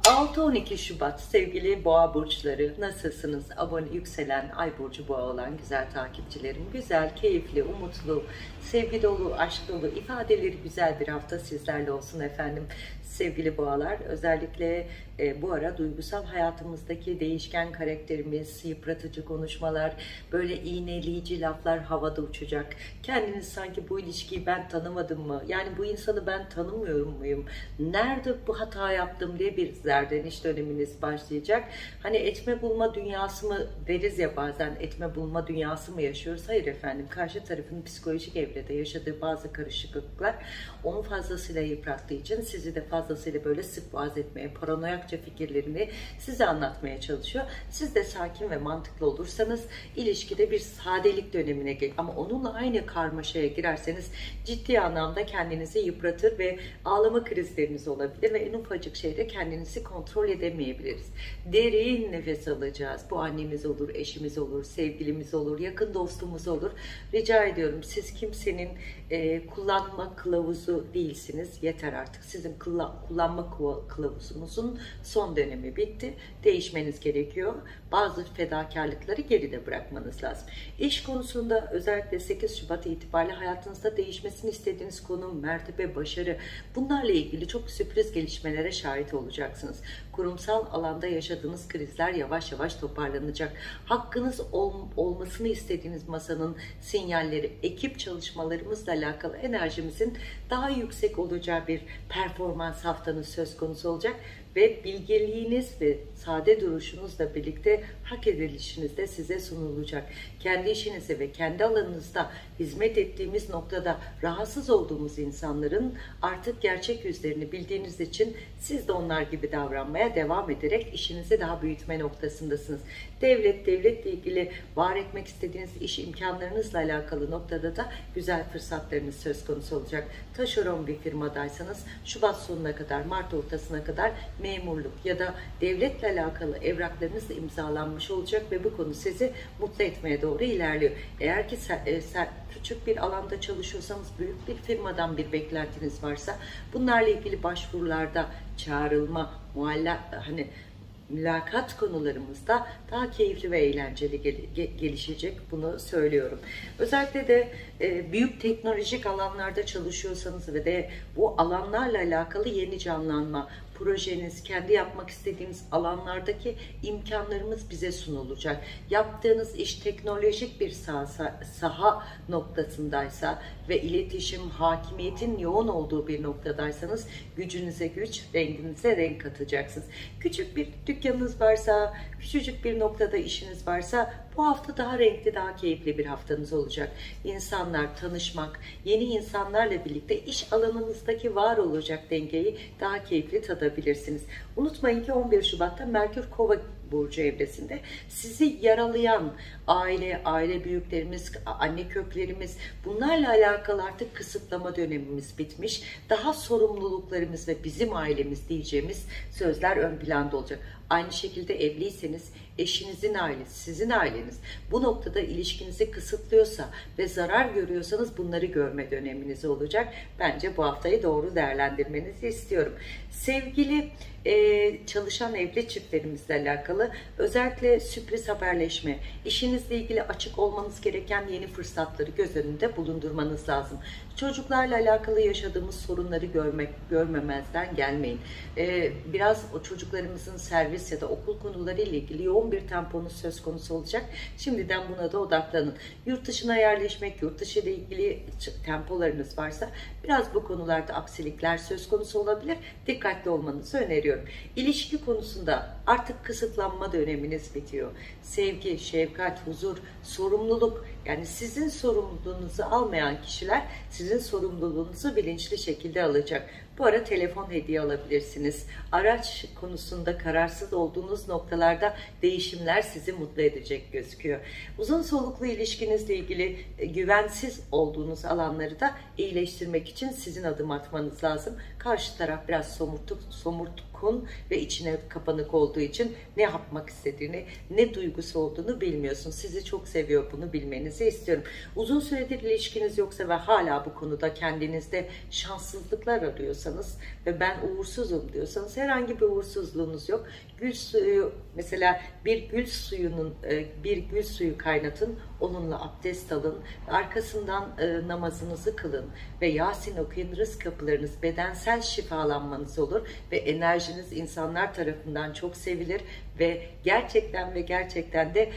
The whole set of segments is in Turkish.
6-12 Şubat sevgili boğa burçları, nasılsınız? Abone, yükselen ay burcu boğa olan güzel takipçilerim, güzel, keyifli, umutlu, sevgi dolu, aşk dolu, ifadeleri güzel bir hafta sizlerle olsun efendim. Sevgili boğalar, özellikle bu ara duygusal hayatımızdaki değişken karakterimiz, yıpratıcı konuşmalar, böyle iğneleyici laflar havada uçacak. Kendiniz sanki bu ilişkiyi ben tanımadım mı? Yani bu insanı ben tanımıyorum muyum? Nerede bu hata yaptım diye bir zerdeniş döneminiz başlayacak. Hani etme bulma dünyası mı deriz ya bazen, etme bulma dünyası mı yaşıyoruz? Hayır efendim, karşı tarafın psikolojik evrede yaşadığı bazı karışıklıklar onu fazlasıyla yıprattığı için sizi de fazlasıyla böyle sık boğaz etmeye, paranoyakça fikirlerini size anlatmaya çalışıyor. Siz de sakin ve mantıklı olursanız ilişkide bir sadelik dönemine gelir. Ama onunla aynı karmaşaya girerseniz ciddi anlamda kendinizi yıpratır ve ağlama krizleriniz olabilir ve en ufacık şeyde kendinizi kontrol edemeyebiliriz. Derin nefes alacağız. Bu annemiz olur, eşimiz olur, sevgilimiz olur, yakın dostumuz olur. Rica ediyorum, siz kimsenin kullanma kılavuzu değilsiniz. Yeter artık. Sizin kullanma kılavuzunuzun son dönemi bitti. Değişmeniz gerekiyor. Bazı fedakarlıkları geride bırakmanız lazım. İş konusunda özellikle 8 Şubat itibariyle hayatınızda değişmesini istediğiniz konum, mertebe, başarı, bunlarla ilgili çok sürpriz gelişmelere şahit olacaksınız. Kurumsal alanda yaşadığınız krizler yavaş yavaş toparlanacak. Hakkınız olmasını istediğiniz masanın sinyalleri, ekip çalışmalarımızla alakalı enerjimizin daha yüksek olacağı bir performans haftanız söz konusu olacak. Ve bilgeliğiniz ve sade duruşunuzla birlikte hak edilişiniz de size sunulacak. Kendi işinize ve kendi alanınızda hizmet ettiğimiz noktada rahatsız olduğumuz insanların artık gerçek yüzlerini bildiğiniz için siz de onlar gibi davranmaya devam ederek işinizi daha büyütme noktasındasınız. Devletle ilgili var etmek istediğiniz iş imkanlarınızla alakalı noktada da güzel fırsatlarınız söz konusu olacak. Taşeron bir firmadaysanız Şubat sonuna kadar, Mart ortasına kadar memurluk ya da devletle alakalı evraklarınız da imzalanmış olacak ve bu konu sizi mutlu etmeye doğru ilerliyor. Eğer ki küçük bir alanda çalışıyorsanız, büyük bir firmadan bir beklentiniz varsa bunlarla ilgili başvurularda çağrılma, mülakat konularımızda daha keyifli ve eğlenceli gelişecek, bunu söylüyorum. Özellikle de büyük teknolojik alanlarda çalışıyorsanız ve de bu alanlarla alakalı yeni canlanma, projeniz, kendi yapmak istediğiniz alanlardaki imkanlarımız bize sunulacak. Yaptığınız iş teknolojik bir saha noktasındaysa ve iletişim, hakimiyetin yoğun olduğu bir noktadaysanız gücünüze güç, renginize renk katacaksınız. Küçük bir dükkanınız varsa, küçücük bir noktada işiniz varsa bu hafta daha renkli, daha keyifli bir haftanız olacak. İnsanlar, tanışmak, yeni insanlarla birlikte iş alanınızdaki var olacak dengeyi daha keyifli tadabilirsiniz. Unutmayın ki 11 Şubat'ta Merkür Kova burcu evresinde sizi yaralayan aile büyüklerimiz, anne köklerimiz, bunlarla alakalı artık kısıtlama dönemimiz bitmiş. Daha sorumluluklarımız ve bizim ailemiz diyeceğimiz sözler ön planda olacak. Aynı şekilde evliyseniz eşinizin ailesi, sizin aileniz bu noktada ilişkinizi kısıtlıyorsa ve zarar görüyorsanız bunları görme döneminiz olacak. Bence bu haftayı doğru değerlendirmenizi istiyorum. Sevgili çalışan evli çiftlerimizle alakalı özellikle sürpriz haberleşme, işinizle ilgili açık olmanız gereken yeni fırsatları göz önünde bulundurmanız lazım. Çocuklarla alakalı yaşadığımız sorunları görmemezden gelmeyin. Biraz o çocuklarımızın servis ya da okul konuları ile ilgili yoğun bir temponuz söz konusu olacak. Şimdiden buna da odaklanın. Yurt dışına yerleşmek, yurt dışı ile ilgili tempolarınız varsa biraz bu konularda aksilikler söz konusu olabilir. Dikkatli olmanızı öneriyorum. İlişki konusunda artık kısıtlanma döneminiz bitiyor. Sevgi, şefkat, huzur, sorumluluk, yani sizin sorumluluğunuzu almayan kişiler sizin sorumluluğunuzu bilinçli şekilde alacak. Bu ara telefon hediye alabilirsiniz. Araç konusunda kararsız olduğunuz noktalarda değişimler sizi mutlu edecek gözüküyor. Uzun soluklu ilişkinizle ilgili güvensiz olduğunuz alanları da iyileştirmek için sizin adım atmanız lazım. Karşı taraf biraz somurtkun ve içine kapanık olduğu için ne yapmak istediğini, ne duygusu olduğunu bilmiyorsun. Sizi çok seviyor, bunu bilmenizi istiyorum. Uzun süredir ilişkiniz yoksa ve hala bu konuda kendinizde şanssızlıklar arıyorsanız, diyorsanız ve ben uğursuzum diyorsanız herhangi bir uğursuzluğunuz yok. Gül suyu mesela, bir gül suyu kaynatın, onunla abdest alın, arkasından namazınızı kılın ve Yasin okuyun, rızk kapılarınız, bedensel şifalanmanız olur ve enerjiniz insanlar tarafından çok sevilir ve gerçekten de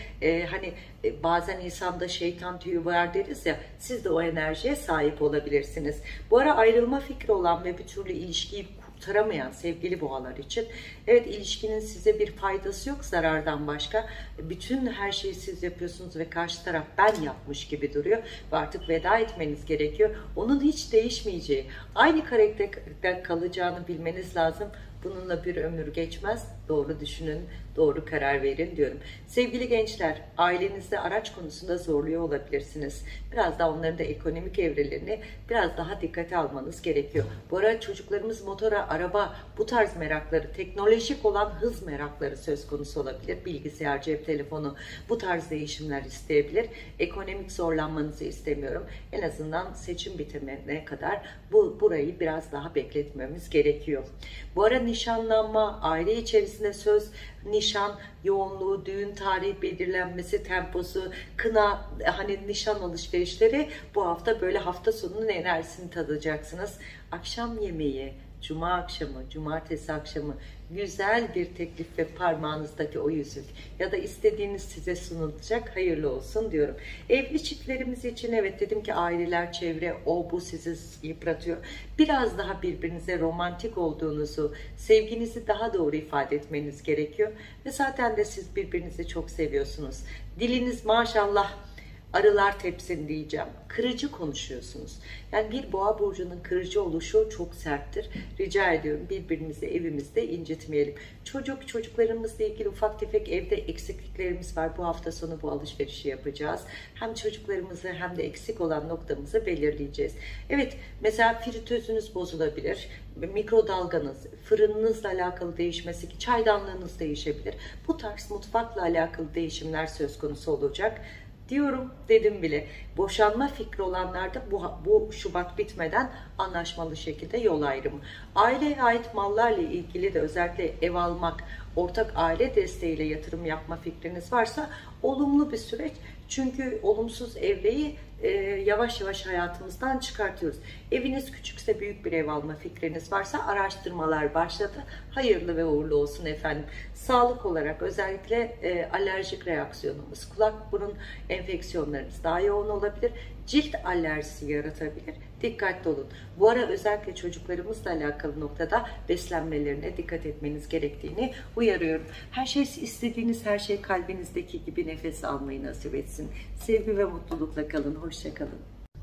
bazen insanda şeytan tüyü var deriz ya, siz de o enerjiye sahip olabilirsiniz. Bu ara ayrılma fikri olan ve bir türlü ilişkiyi kurtaramayan sevgili boğalar için, evet, ilişkinin size bir faydası yok zarardan başka. Bütün her şeyi siz yapıyorsunuz ve karşı taraf ben yapmış gibi duruyor ve artık veda etmeniz gerekiyor. Onun hiç değişmeyeceği, aynı karakterde kalacağını bilmeniz lazım. Bununla bir ömür geçmez. Doğru düşünün, doğru karar verin diyorum. Sevgili gençler, ailenizde araç konusunda zorluyor olabilirsiniz. Biraz daha onların da ekonomik evrelerini biraz daha dikkate almanız gerekiyor. Bu ara çocuklarımız motora, araba, bu tarz merakları, teknolojik olan hız merakları söz konusu olabilir. Bilgisayar, cep telefonu, bu tarz değişimler isteyebilir. Ekonomik zorlanmanızı istemiyorum. En azından seçim bitimine kadar burayı biraz daha bekletmemiz gerekiyor. Bu ara nişanlanma, aile içerisinde söz, nişan yoğunluğu, düğün tarihi belirlenmesi, temposu, kına, nişan alışverişleri bu hafta böyle hafta sonunun enerjisini tadacaksınız. Akşam yemeği, cuma akşamı, cumartesi akşamı güzel bir teklif ve parmağınızdaki o yüzük ya da istediğiniz size sunulacak, hayırlı olsun diyorum. Evli çiftlerimiz için evet, dedim ki aileler, çevre, o bu sizi yıpratıyor. Biraz daha birbirinize romantik olduğunuzu, sevginizi daha doğru ifade etmeniz gerekiyor. Ve zaten de siz birbirinizi çok seviyorsunuz. Diliniz maşallah arılar tepsin diyeceğim. Kırıcı konuşuyorsunuz. Yani bir boğa burcunun kırıcı oluşu çok serttir. Rica ediyorum birbirimizi evimizde incitmeyelim. Çocuklarımızla ilgili ufak tefek evde eksikliklerimiz var. Bu hafta sonu bu alışverişi yapacağız. Hem çocuklarımızı hem de eksik olan noktamızı belirleyeceğiz. Evet, mesela fritözünüz bozulabilir. Mikrodalganız, fırınınızla alakalı değişmesi, çaydanlığınız değişebilir. Bu tarz mutfakla alakalı değişimler söz konusu olacak. Diyorum, dedim bile. Boşanma fikri olanlarda bu Şubat bitmeden anlaşmalı şekilde yol ayrımı. Aileye ait mallarla ilgili de özellikle ev almak, ortak aile desteğiyle yatırım yapma fikriniz varsa olumlu bir süreç. Çünkü olumsuz evreyi yavaş yavaş hayatımızdan çıkartıyoruz. Eviniz küçükse büyük bir ev alma fikriniz varsa araştırmalar başladı. Hayırlı ve uğurlu olsun efendim. Sağlık olarak özellikle alerjik reaksiyonumuz, kulak burun enfeksiyonlarımız daha yoğun olabilir. Cilt alerjisi yaratabilir. Dikkatli olun. Bu ara özellikle çocuklarımızla alakalı noktada beslenmelerine dikkat etmeniz gerektiğini uyarıyorum. Her şey, istediğiniz her şey kalbinizdeki gibi nefes almayı nasip etsin. Sevgi ve mutlulukla kalın. Hoşça kalın.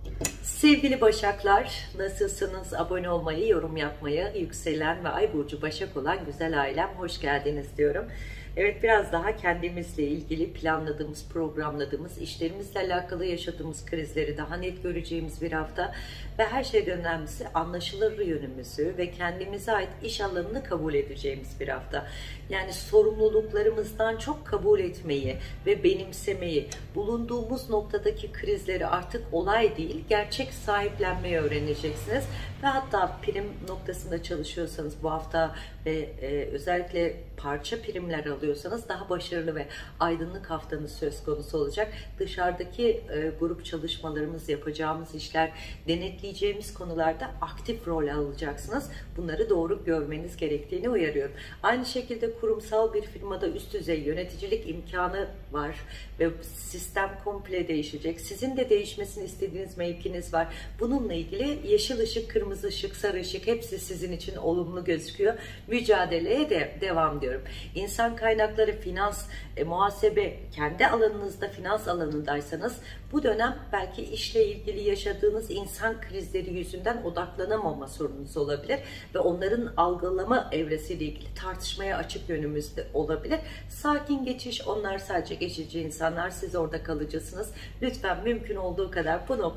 Sevgili Başaklar, nasılsınız? Abone olmayı, yorum yapmayı, yükselen ve ay burcu Başak olan güzel ailem, hoş geldiniz diyorum. Evet, biraz daha kendimizle ilgili planladığımız, programladığımız, işlerimizle alakalı yaşadığımız krizleri daha net göreceğimiz bir hafta ve her şeyden önemlisi anlaşılır yönümüzü ve kendimize ait iş alanını kabul edeceğimiz bir hafta. Yani sorumluluklarımızdan çok kabul etmeyi ve benimsemeyi, bulunduğumuz noktadaki krizleri artık olay değil, gerçek sahiplenmeyi öğreneceksiniz. Ve hatta prim noktasında çalışıyorsanız bu hafta ve özellikle parça primler alıyorsanız daha başarılı ve aydınlık haftanız söz konusu olacak. Dışarıdaki grup çalışmalarımız, yapacağımız işler, denetleyeceğimiz konularda aktif rol alacaksınız. Bunları doğru görmeniz gerektiğini uyarıyorum. Aynı şekilde kurumsal bir firmada üst düzey yöneticilik imkanı var ve sistem komple değişecek. Sizin de değişmesini istediğiniz mevkiniz var. Bununla ilgili yeşil ışık, kırmızı ışık, sarı ışık hepsi sizin için olumlu gözüküyor. Mücadeleye de devam diyorum. İnsan kaynakları, finans, muhasebe, kendi alanınızda, finans alanındaysanız bu dönem belki işle ilgili yaşadığınız insan krizleri yüzünden odaklanamama sorununuz olabilir ve onların algılama evresiyle ilgili tartışmaya açık yönümüzde olabilir. Sakin geçiş, onlar sadece geçici insanlar, siz orada kalıcısınız. Lütfen mümkün olduğu kadar bu noktayı kontrol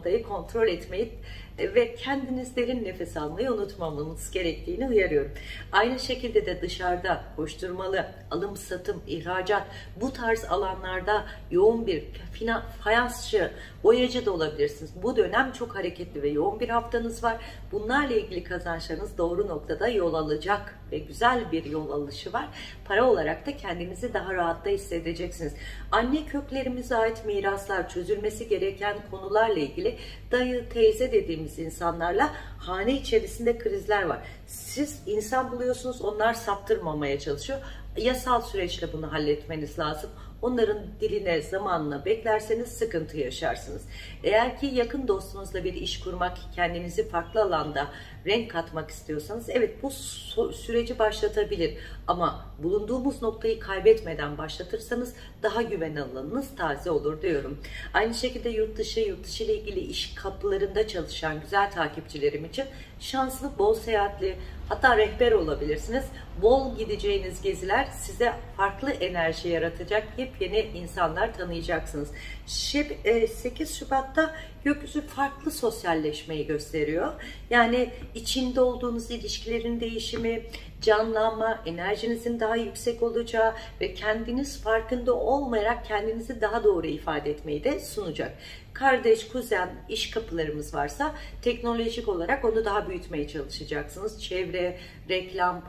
kontrol etmeyi ve kendiniz derin nefes almayı unutmamanız gerektiğini uyarıyorum. Aynı şekilde de dışarıda koşturmalı, alım satım, ihracat, bu tarz alanlarda yoğun bir fayansçı, boyacı da olabilirsiniz. Bu dönem çok hareketli ve yoğun bir haftanız var. Bunlarla ilgili kazançlarınız doğru noktada yol alacak ve güzel bir yol alışı var. Para olarak da kendinizi daha rahatta hissedeceksiniz. Anne köklerimize ait miraslar, çözülmesi gereken konularla ilgili dayı, teyze dediğimiz insanlarla hane içerisinde krizler var. Siz insan buluyorsunuz, onlar saptırmamaya çalışıyor. Yasal süreçle bunu halletmeniz lazım. Onların diline, zamanla beklerseniz sıkıntı yaşarsınız. Eğer ki yakın dostunuzla bir iş kurmak, kendinizi farklı alanda renk katmak istiyorsanız, evet, bu süreci başlatabilir. Ama bulunduğumuz noktayı kaybetmeden başlatırsanız daha güven alanınız taze olur diyorum. Aynı şekilde yurt dışı ile ilgili iş kapılarında çalışan güzel takipçilerim için şanslı, bol seyahatli, hatta rehber olabilirsiniz. Bol gideceğiniz geziler size farklı enerji yaratacak, yepyeni insanlar tanıyacaksınız. 8 Şubat'ta gökyüzü farklı sosyalleşmeyi gösteriyor. Yani içinde olduğunuz ilişkilerin değişimi, canlanma, enerjinizin daha yüksek olacağı ve kendiniz farkında olmayarak kendinizi daha doğru ifade etmeyi de sunacak. Kardeş, kuzen, iş kapılarımız varsa teknolojik olarak onu daha büyütmeye çalışacaksınız. Çevre, reklam,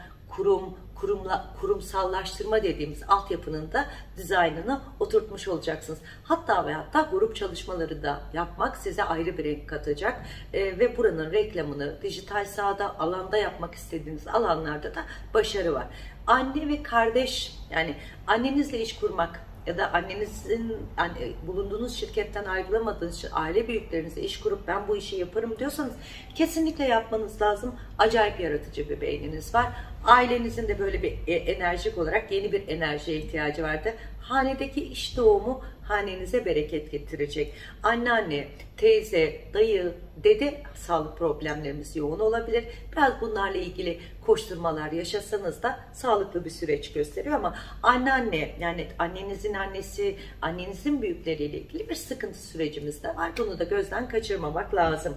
kurumsallaştırma dediğimiz altyapının da dizaynını oturtmuş olacaksınız. Hatta ve hatta grup çalışmaları da yapmak size ayrı bir renk katacak ve buranın reklamını dijital sahada, alanda yapmak istediğiniz alanlarda da başarı var. Anne ve kardeş, yani annenizle iş kurmak ya da annenizin bulunduğunuz şirketten ayrılamadığınız için aile büyüklerinizle iş kurup ben bu işi yaparım diyorsanız kesinlikle yapmanız lazım. Acayip yaratıcı bir beyniniz var. Ailenizin de böyle bir enerjik olarak yeni bir enerjiye ihtiyacı vardı. Hanedeki iş doğumu hanenize bereket getirecek. Anneanne, teyze, dayı, dede sağlık problemlerimiz yoğun olabilir. Biraz bunlarla ilgili koşturmalar yaşasanız da sağlıklı bir süreç gösteriyor ama anneanne, yani annenizin annesi, annenizin büyükleriyle ilgili bir sıkıntı sürecimiz de var. Bunu da gözden kaçırmamak lazım.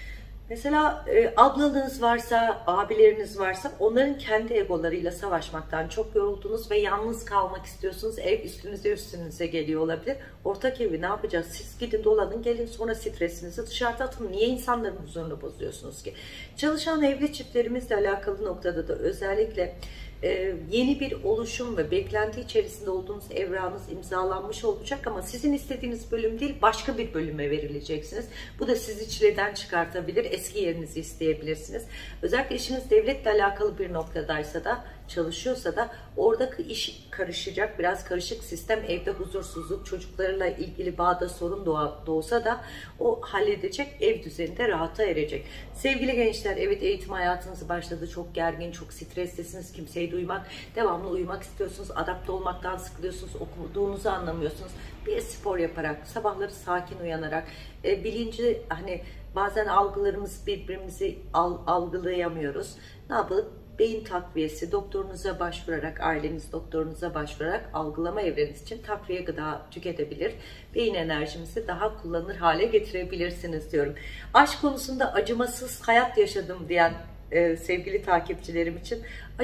Mesela ablanız varsa, abileriniz varsa onların kendi egolarıyla savaşmaktan çok yoruldunuz ve yalnız kalmak istiyorsunuz. Ev üstünüze geliyor olabilir. Ortak evi ne yapacağız? Siz gidin dolanın, gelin, sonra stresinizi dışarıda atın. Niye insanların huzurunu bozuyorsunuz ki? Çalışan evli çiftlerimizle alakalı noktada da özellikle yeni bir oluşum ve beklenti içerisinde olduğunuz evranız imzalanmış olacak ama sizin istediğiniz bölüm değil, başka bir bölüme verileceksiniz. Bu da sizi çileden çıkartabilir, eski yerinizi isteyebilirsiniz. Özellikle işiniz devletle alakalı bir noktadaysa da, çalışıyorsa da oradaki iş karışacak, biraz karışık sistem, evde huzursuzluk, çocuklarla ilgili bağda sorun doğsa da o halledecek, ev düzeninde rahata erecek. Sevgili gençler, evet, eğitim hayatınız başladı, çok gergin, çok streslesiniz, kimseyi duymak, devamlı uyumak istiyorsunuz, adapte olmaktan sıkılıyorsunuz, okuduğunuzu anlamıyorsunuz. Bir spor yaparak, sabahları sakin uyanarak, bilinci, hani bazen algılarımız birbirimizi algılayamıyoruz. Ne yapalım? Beyin takviyesi, doktorunuza başvurarak, aileniz doktorunuza başvurarak algılama evreniz için takviye gıda tüketebilir. Beyin enerjimizi daha kullanılır hale getirebilirsiniz diyorum. Aşk konusunda acımasız hayat yaşadım diyen sevgili takipçilerim için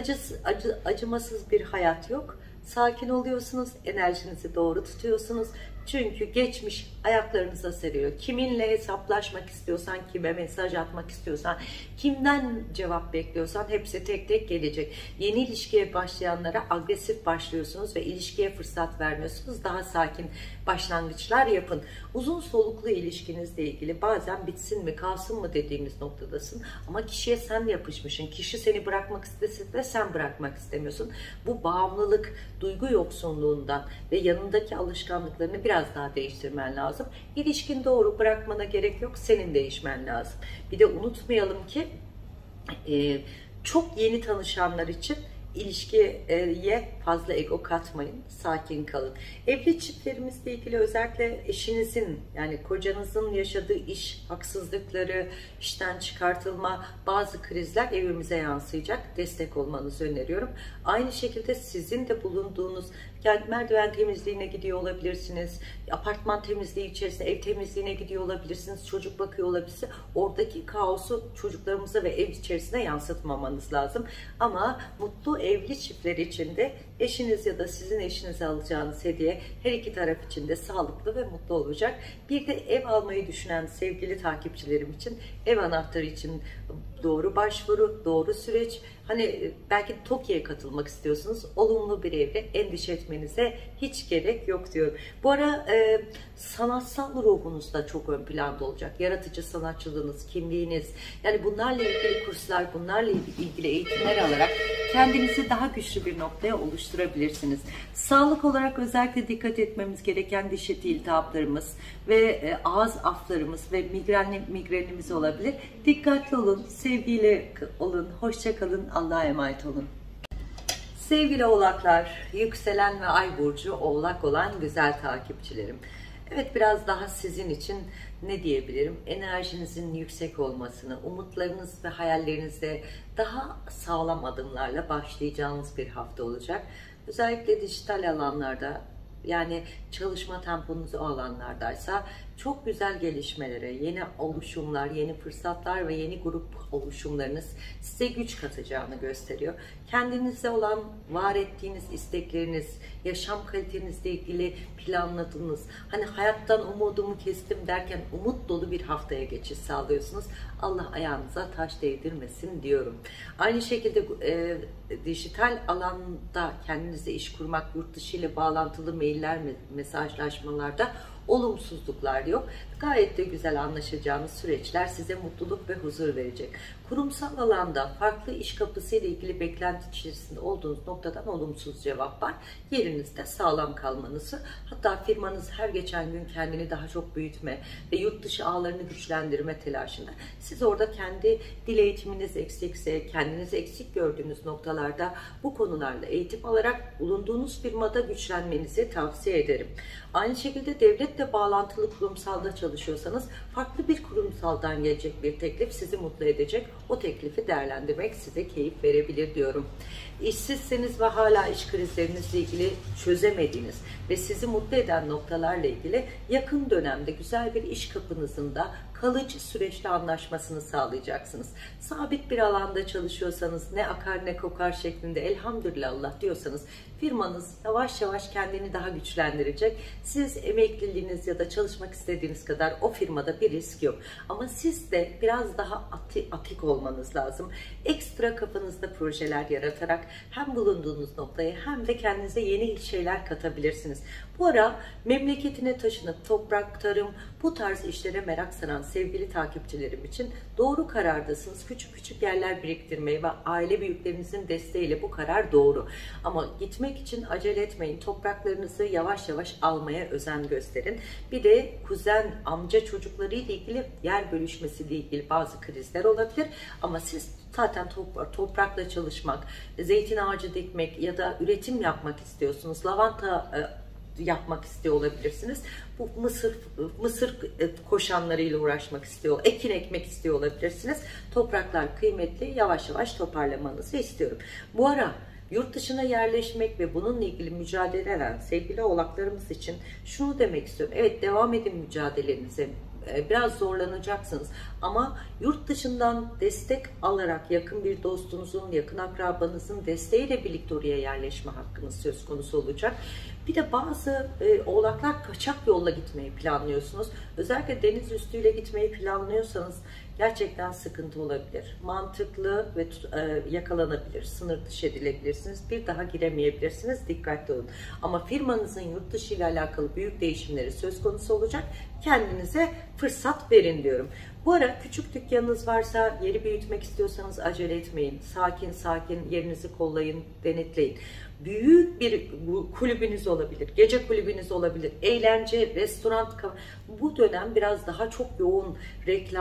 acımasız bir hayat yok. Sakin oluyorsunuz, enerjinizi doğru tutuyorsunuz. Çünkü geçmiş ayaklarınıza seriyor. Kiminle hesaplaşmak istiyorsan, kime mesaj atmak istiyorsan, kimden cevap bekliyorsan hepsi tek tek gelecek. Yeni ilişkiye başlayanlara agresif başlıyorsunuz ve ilişkiye fırsat vermiyorsunuz. Daha sakin başlangıçlar yapın. Uzun soluklu ilişkinizle ilgili bazen bitsin mi, kalsın mı dediğimiz noktadasın. Ama kişiye sen yapışmışsın. Kişi seni bırakmak istesin de sen bırakmak istemiyorsun. Bu bağımlılık, duygu yoksunluğundan ve yanındaki alışkanlıklarını biraz daha değiştirmen lazım. İlişkin doğru, bırakmana gerek yok. Senin değişmen lazım. Bir de unutmayalım ki çok yeni tanışanlar için İlişkiye fazla ego katmayın, sakin kalın. Evli çiftlerimizle ilgili özellikle eşinizin, yani kocanızın yaşadığı iş haksızlıkları, işten çıkartılma, bazı krizler evimize yansıyacak. Destek olmanızı öneriyorum. Aynı şekilde sizin de bulunduğunuz, yani merdiven temizliğine gidiyor olabilirsiniz, apartman temizliği içerisinde ev temizliğine gidiyor olabilirsiniz, çocuk bakıyor olabilirsiniz. Oradaki kaosu çocuklarımıza ve ev içerisine yansıtmamanız lazım. Ama mutlu evli çiftler için de eşiniz ya da sizin eşinize alacağınız hediye her iki taraf için de sağlıklı ve mutlu olacak. Bir de ev almayı düşünen sevgili takipçilerim için ev anahtarı için doğru başvuru, doğru süreç. Hani belki TOKİ'ye katılmak istiyorsunuz. Olumlu bir evre, endişe etmenize hiç gerek yok diyorum. Bu ara sanatsal ruhunuz da çok ön planda olacak. Yaratıcı sanatçılığınız, kimliğiniz. Yani bunlarla ilgili kurslar, bunlarla ilgili eğitimler alarak kendinizi daha güçlü bir noktaya oluşturabilirsiniz. Sağlık olarak özellikle dikkat etmemiz gereken diş eti iltihaplarımız ve ağız aflarımız ve migrenimiz olabilir. Dikkatli olun, sevgiyle olun, hoşça kalın, Allah'a emanet olun. Sevgili oğlaklar, yükselen ve ay burcu oğlak olan güzel takipçilerim. Evet, biraz daha sizin için ne diyebilirim? Enerjinizin yüksek olmasını, umutlarınız ve hayallerinizde daha sağlam adımlarla başlayacağınız bir hafta olacak. Özellikle dijital alanlarda, yani çalışma temponuz o alanlardaysa çok güzel gelişmelere, yeni oluşumlar, yeni fırsatlar ve yeni grup oluşumlarınız size güç katacağını gösteriyor. Kendinize olan var ettiğiniz istekleriniz, yaşam kalitenizle ilgili planladığınız, hani hayattan umudumu kestim derken umut dolu bir haftaya geçiş sağlıyorsunuz. Allah ayağınıza taş değdirmesin diyorum. Aynı şekilde dijital alanda kendinize iş kurmak, yurt dışı ile bağlantılı mailler, mesajlaşmalarda olumsuzluklar yok. Gayet de güzel anlaşacağınız süreçler size mutluluk ve huzur verecek. Kurumsal alanda farklı iş kapısı ile ilgili beklenti içerisinde olduğunuz noktadan olumsuz cevap var. Yerinizde sağlam kalmanızı, hatta firmanız her geçen gün kendini daha çok büyütme ve yurt dışı ağlarını güçlendirme telaşında. Siz orada kendi dil eğitiminiz eksikse, kendinizi eksik gördüğünüz noktalarda bu konularla eğitim alarak bulunduğunuz firmada güçlenmenizi tavsiye ederim. Aynı şekilde devletle bağlantılı kurumsalda çalışıyorsanız farklı bir kurumsaldan gelecek bir teklif sizi mutlu edecek. O teklifi değerlendirmek size keyif verebilir diyorum. İşsizseniz ve hala iş krizlerinizle ilgili çözemediğiniz ve sizi mutlu eden noktalarla ilgili yakın dönemde güzel bir iş kapınızın da kalıcı süreçte anlaşmasını sağlayacaksınız. Sabit bir alanda çalışıyorsanız, ne akar ne kokar şeklinde elhamdülillah Allah diyorsanız, firmanız yavaş yavaş kendini daha güçlendirecek. Siz emekliliğiniz ya da çalışmak istediğiniz kadar o firmada bir risk yok. Ama siz de biraz daha atik olmanız lazım. Ekstra kafanızda projeler yaratarak hem bulunduğunuz noktaya hem de kendinize yeni şeyler katabilirsiniz. Bu ara memleketine taşınıp toprak, tarım, bu tarz işlere merak saran sevgili takipçilerim için doğru karardasınız. Küçük küçük yerler biriktirmeyi ve aile büyüklerinizin desteğiyle bu karar doğru. Ama gitmek için acele etmeyin. Topraklarınızı yavaş yavaş almaya özen gösterin. Bir de kuzen, amca çocukları ile ilgili yer bölüşmesiyle ilgili bazı krizler olabilir. Ama siz zaten toprakla çalışmak, zeytin ağacı dikmek ya da üretim yapmak istiyorsunuz. Lavanta yapmak istiyor olabilirsiniz. Bu mısır koşanlarıyla uğraşmak istiyor, ekin ekmek istiyor olabilirsiniz. Topraklar kıymetli, yavaş yavaş toparlamanızı istiyorum. Bu ara yurt dışına yerleşmek ve bununla ilgili mücadele eden sevgili oğlaklarımız için şunu demek istiyorum. Evet, devam edin mücadelenize. Biraz zorlanacaksınız ama yurt dışından destek alarak yakın bir dostunuzun, yakın akrabanızın desteğiyle birlikte oraya yerleşme hakkınız söz konusu olacak. Bir de bazı oğlaklar kaçak yolla gitmeyi planlıyorsunuz. Özellikle deniz üstüyle gitmeyi planlıyorsanız gerçekten sıkıntı olabilir. Mantıklı ve yakalanabilir, sınır dışı edilebilirsiniz. Bir daha giremeyebilirsiniz. Dikkatli olun. Ama firmanızın yurt dışı ile alakalı büyük değişimleri söz konusu olacak. Kendinize fırsat verin diyorum. Bu ara küçük dükkanınız varsa, yeri büyütmek istiyorsanız acele etmeyin. Sakin sakin yerinizi kollayın, denetleyin. Büyük bir kulübünüz olabilir, gece kulübünüz olabilir, eğlence, restoran. Bu dönem biraz daha çok yoğun reklam,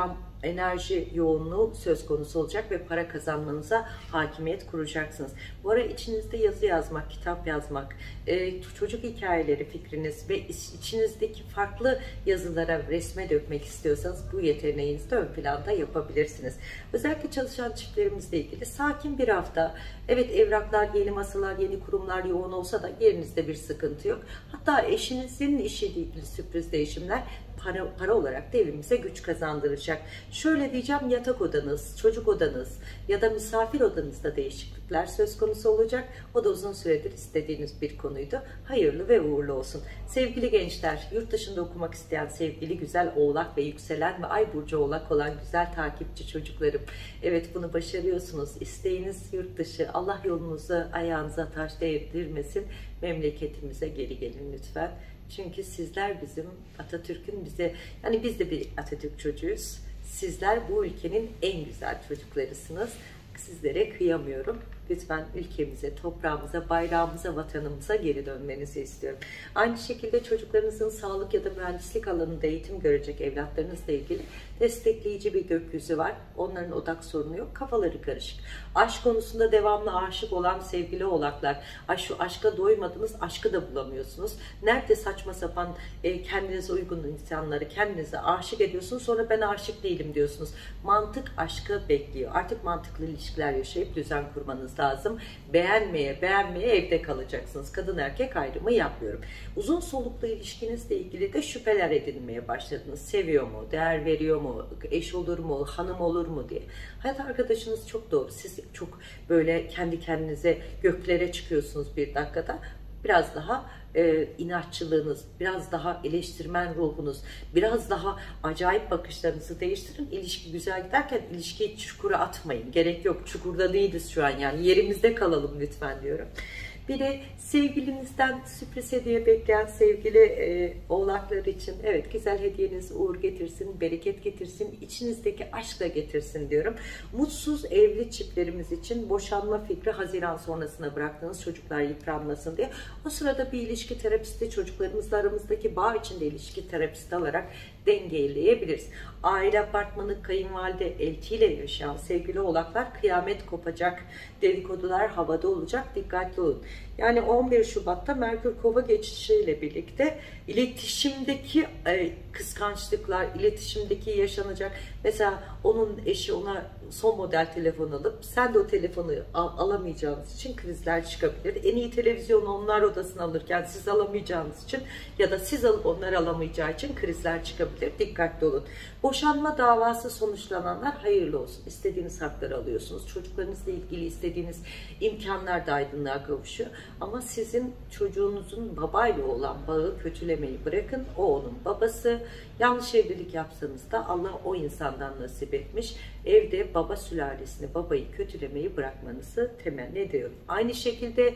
enerji yoğunluğu söz konusu olacak ve para kazanmanıza hakimiyet kuracaksınız. Bu ara içinizde yazı yazmak, kitap yazmak, çocuk hikayeleri fikriniz ve içinizdeki farklı yazılara, resme dökmek istiyorsanız bu yeteneğinizi de ön planda yapabilirsiniz. Özellikle çalışan çiftlerimizle ilgili sakin bir hafta. Evet, evraklar, yeni masalar, yeni kurumlar yoğun olsa da yerinizde bir sıkıntı yok. Hatta eşinizin işiyle ilgili sürpriz değişimler para olarak da evimize güç kazandıracak. Şöyle diyeceğim, yatak odanız, çocuk odanız ya da misafir odanızda değişiklikler söz konusu olacak. O da uzun süredir istediğiniz bir konuydu. Hayırlı ve uğurlu olsun. Sevgili gençler, yurt dışında okumak isteyen sevgili güzel Oğlak ve yükselen ve Ay burcu Oğlak olan güzel takipçi çocuklarım. Evet, bunu başarıyorsunuz. İsteğiniz yurt dışı. Allah yolunuzu ayağınıza taş değdirmesin. Memleketimize geri gelin lütfen. Çünkü sizler bizim Atatürk'ün bize, yani biz de bir Atatürk çocuğuyuz. Sizler bu ülkenin en güzel çocuklarısınız. Sizlere kıyamıyorum. Lütfen ülkemize, toprağımıza, bayrağımıza, vatanımıza geri dönmenizi istiyorum. Aynı şekilde çocuklarınızın sağlık ya da mühendislik alanında eğitim görecek evlatlarınızla ilgili destekleyici bir gökyüzü var. Onların odak sorunu yok. Kafaları karışık. Aşk konusunda devamlı aşık olan sevgili oğlaklar. Şu aşka doymadınız, aşkı da bulamıyorsunuz. Nerede saçma sapan kendinize uygun insanları kendinize aşık ediyorsunuz. Sonra ben aşık değilim diyorsunuz. Mantık aşkı bekliyor. Artık mantıklı ilişkiler yaşayıp düzen kurmanız lazım. Beğenmeye evde kalacaksınız. Kadın erkek ayrımı yapmıyorum. Uzun soluklu ilişkinizle ilgili de şüpheler edinmeye başladınız. Seviyor mu? Değer veriyor mu? Eş olur mu? Hanım olur mu diye. Hayat arkadaşınız çok doğru. Siz çok böyle kendi kendinize göklere çıkıyorsunuz bir dakikada. Biraz daha inatçılığınız, biraz daha eleştirmen ruhunuz, biraz daha acayip bakışlarınızı değiştirin. İlişki güzel giderken ilişkiyi çukura atmayın. Gerek yok. Çukurda değiliz şu an, yani yerimizde kalalım lütfen diyorum. Bir de sevgilinizden sürpriz hediye bekleyen sevgili oğlaklar için, evet, güzel hediyeniz uğur getirsin, bereket getirsin, içinizdeki aşkla getirsin diyorum. Mutsuz evli çiftlerimiz için boşanma fikri Haziran sonrasına bıraktığınız çocuklar yıpranmasın diye. O sırada bir ilişki terapisti, çocuklarımızla aramızdaki bağ içinde ilişki terapisti alarak dengeleyebiliriz. Aile apartmanı, kayınvalide, eltiyle yaşayan sevgili oğlaklar, kıyamet kopacak, dedikodular havada olacak, dikkatli olun. Yani 11 Şubat'ta Merkür Kova geçişiyle birlikte iletişimdeki kıskançlıklar, iletişimdeki yaşanacak. Mesela onun eşi ona son model telefon alıp sen de o telefonu alamayacağınız için krizler çıkabilir. En iyi televizyonu onlar odasına alırken siz alamayacağınız için ya da siz alıp onlar alamayacağı için krizler çıkabilir. Dikkatli olun. Boşanma davası sonuçlananlar hayırlı olsun. İstediğiniz hakları alıyorsunuz. Çocuklarınızla ilgili istediğiniz imkanlar da aydınlığa kavuşuyor. Ama sizin çocuğunuzun babayla olan bağı kötülemeyi bırakın. O onun babası. Yanlış evlilik yapsanız da Allah o insandan nasip etmiş. Evde baba sülalesini, babayı kötülemeyi bırakmanızı temenni ediyorum. Aynı şekilde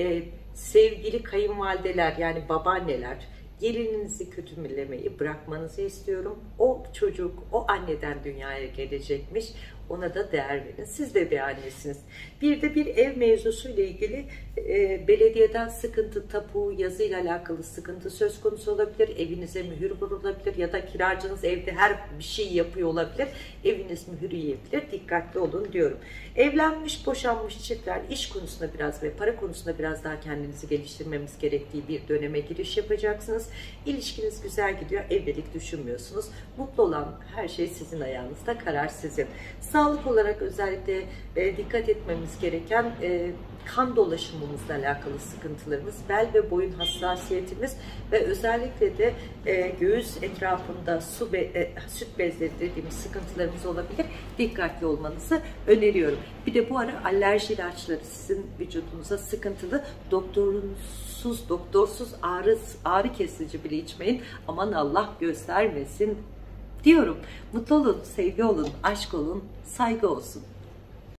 sevgili kayınvalideler, yani babaanneler, gelininizi kötülemeyi bırakmanızı istiyorum. O çocuk o anneden dünyaya gelecekmiş. Ona da değer verin. Siz de bir annesiniz. Bir de bir ev mevzusuyla ilgili belediyeden sıkıntı, tapu, yazıyla alakalı sıkıntı söz konusu olabilir. Evinize mühür vurulabilir ya da kiracınız evde her bir şey yapıyor olabilir. Eviniz mühür yiyebilir. Dikkatli olun diyorum. Evlenmiş, boşanmış çiftler iş konusunda biraz ve para konusunda biraz daha kendinizi geliştirmemiz gerektiği bir döneme giriş yapacaksınız. İlişkiniz güzel gidiyor. Evlilik düşünmüyorsunuz. Mutlu olan her şey sizin ayağınızda. Karar sizin. Sağlık olarak özellikle dikkat etmemiz gereken kan dolaşımımızla alakalı sıkıntılarımız, bel ve boyun hassasiyetimiz ve özellikle de göğüs etrafında süt bezleri dediğimiz sıkıntılarımız olabilir. Dikkatli olmanızı öneriyorum. Bir de bu ara alerji ilaçları sizin vücudunuza sıkıntılı. Doktorsuz ağrı kesici bile içmeyin. Aman Allah göstermesin diyorum. Mutlu olun, sevgi olun, aşk olun, saygı olsun.